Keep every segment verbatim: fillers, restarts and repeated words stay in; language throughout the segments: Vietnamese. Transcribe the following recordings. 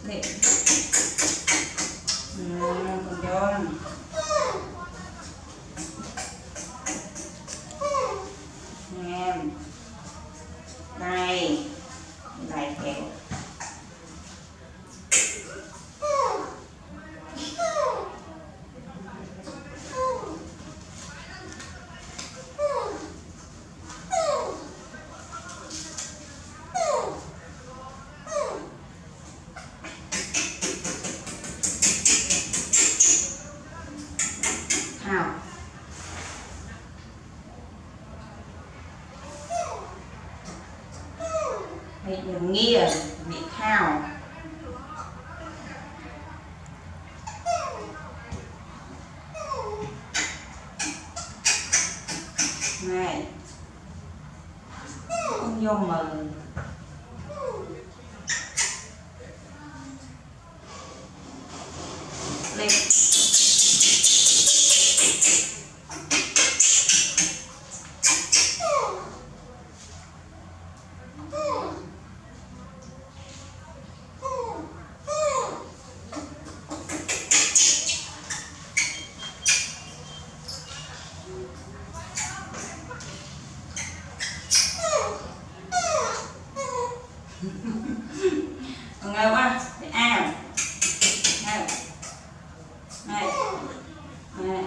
Nè. Ừ, còn cho em đây đây kẹo thảo bị đường nghia bị thao này không vô mờ lên ngầu quá để ao này này này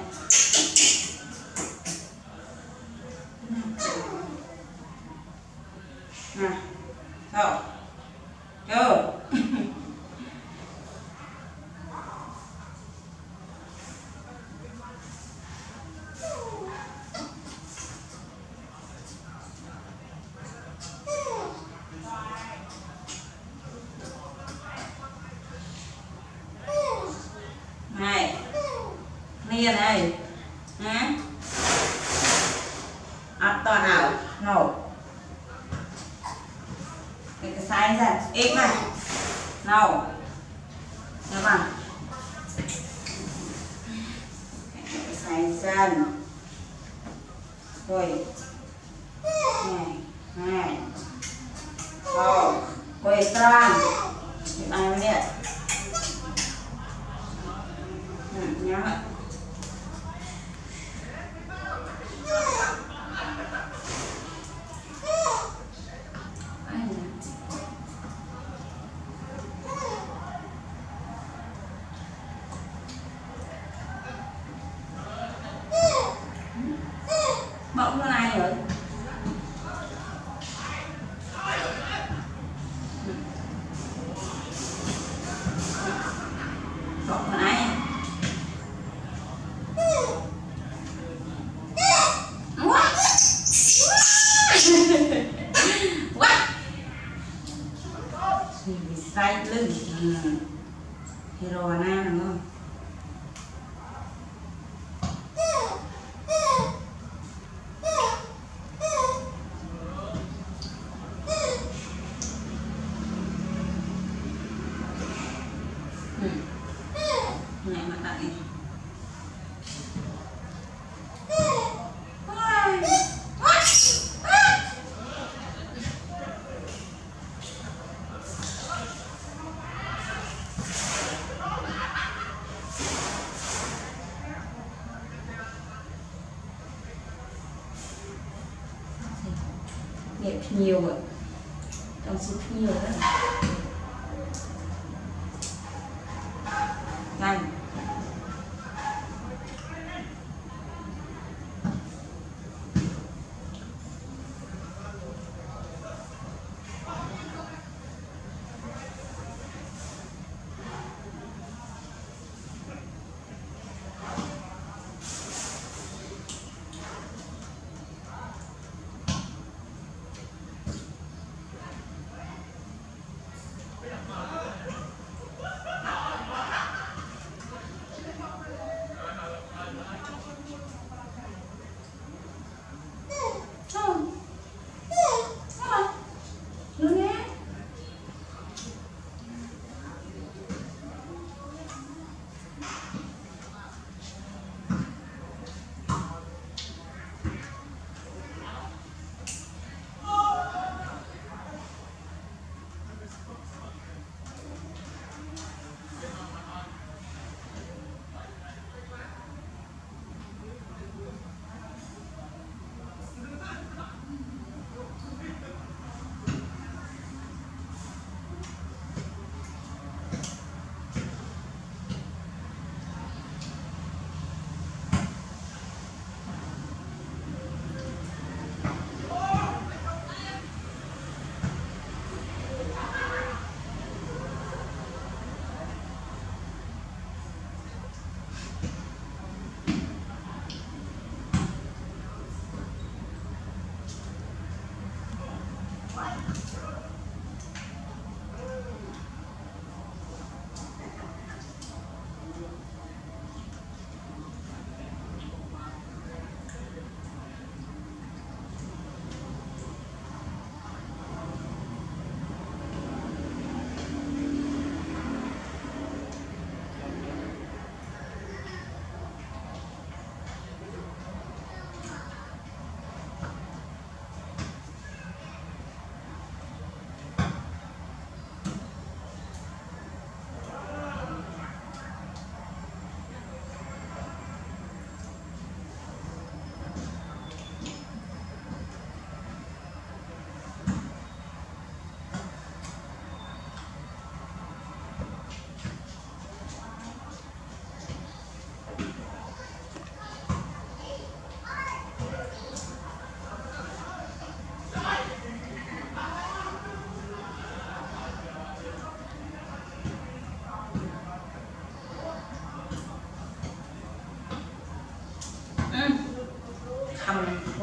nè thôi vô này nia này hả ấp to nào nổ cái cái size ra ít này nổ được không cái size dần rồi này này rồi quay tròn cái này nè nhớ ạ bỗng cái này rồi bỗng cái này quá bị say lưng hero na đúng không này mà tại đẹp nhiều rồi trong số nhiều đó này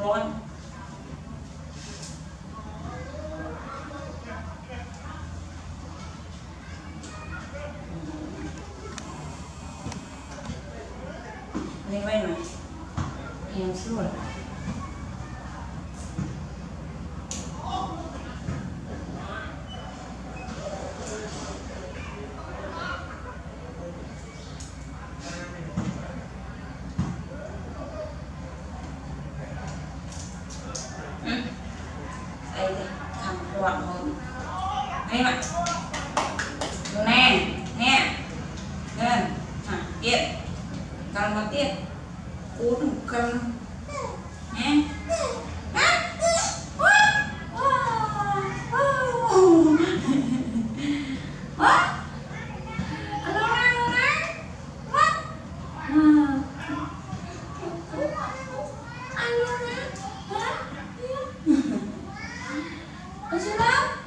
rồi. Lên bên này. Em xíu rồi. Đây thì thằng quạt hơn. Đây mà. Đồ nè, nè. Lên. À, tiết. Cần một tiết. Uống một cân. Nè. Ở chưa đâu?